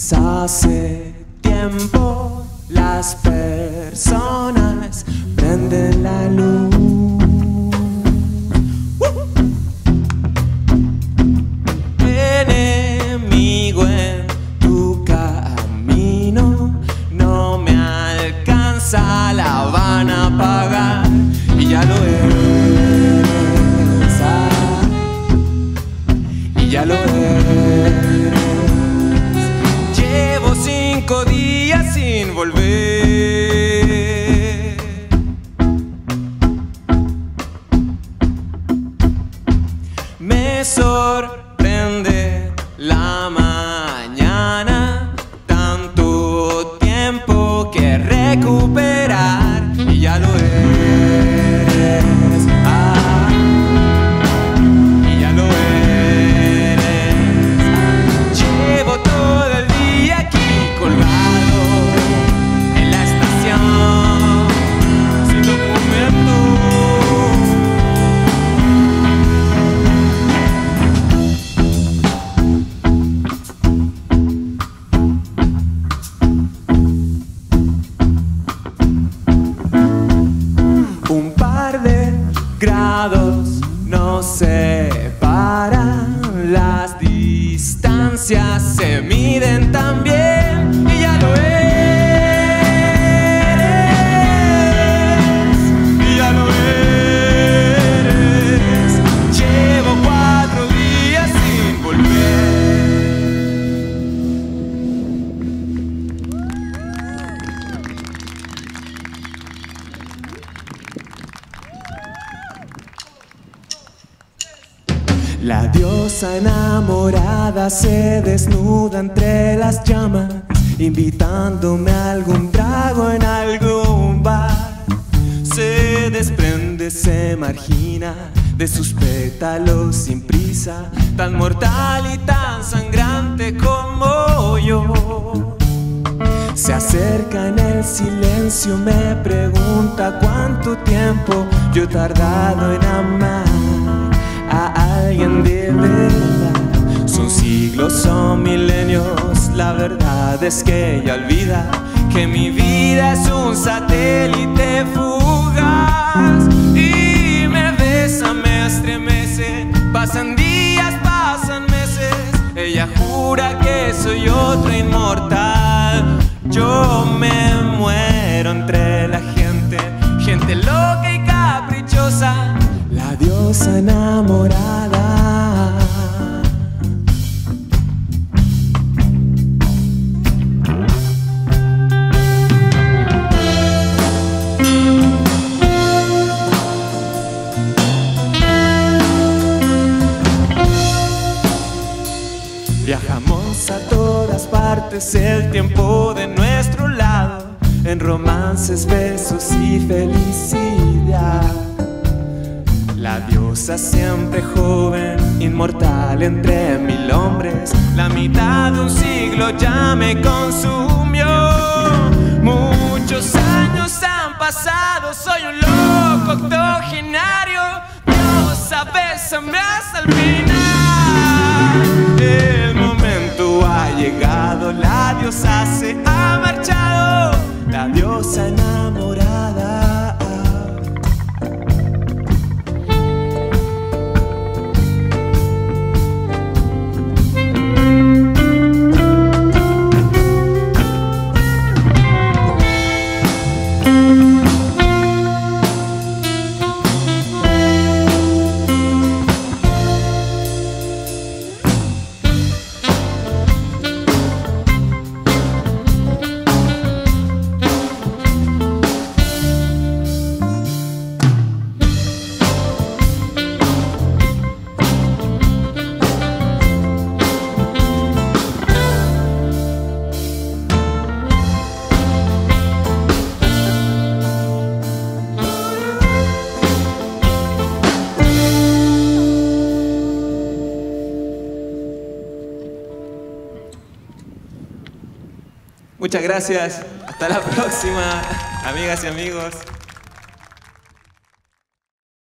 Hace tiempo las personas prenden la luz. Enemigo en tu camino, no me alcanza, la van a pagar y ya lo eres, y ya lo eres. 5 días sin volver. Me sorprende la mañana, tanto tiempo que recuperar y ya lo eres. Y ya lo eres. Llevo todo el día aquí colgado en la estación, sin documento. Un par de grados nos separan, las distancias se miden también y ya lo eres, y ya lo eres. Llevo 4 días sin volver. La diosa enamorada se desnuda entre las llamas, invitándome a algún trago en algún bar. Se desprende, se margina de sus pétalos sin prisa, tan mortal y tan sangrante como yo. Se acerca en el silencio, me pregunta cuánto tiempo yo he tardado en amar a alguien de verdad. Son siglos, son milenios, la verdad es que ella olvida que mi vida es un satélite fugaz. Y me besa, me estremece, pasan días, pasan meses, ella jura que soy otro inmortal. Yo me muero entre la gente, gente loca y caprichosa, la diosa enamorada. Viajamos a todas partes, el tiempo de nuestro lado, en romances, besos y felicidad. La diosa siempre joven, inmortal entre 1000 hombres, la mitad de un siglo ya me consumió. Muchos años han pasado, soy un loco octogenario. Diosa, bésame hasta el final. El momento ha llegado, la diosa se ha marchado, la diosa enamorada. Muchas gracias. Hasta la próxima, amigas y amigos.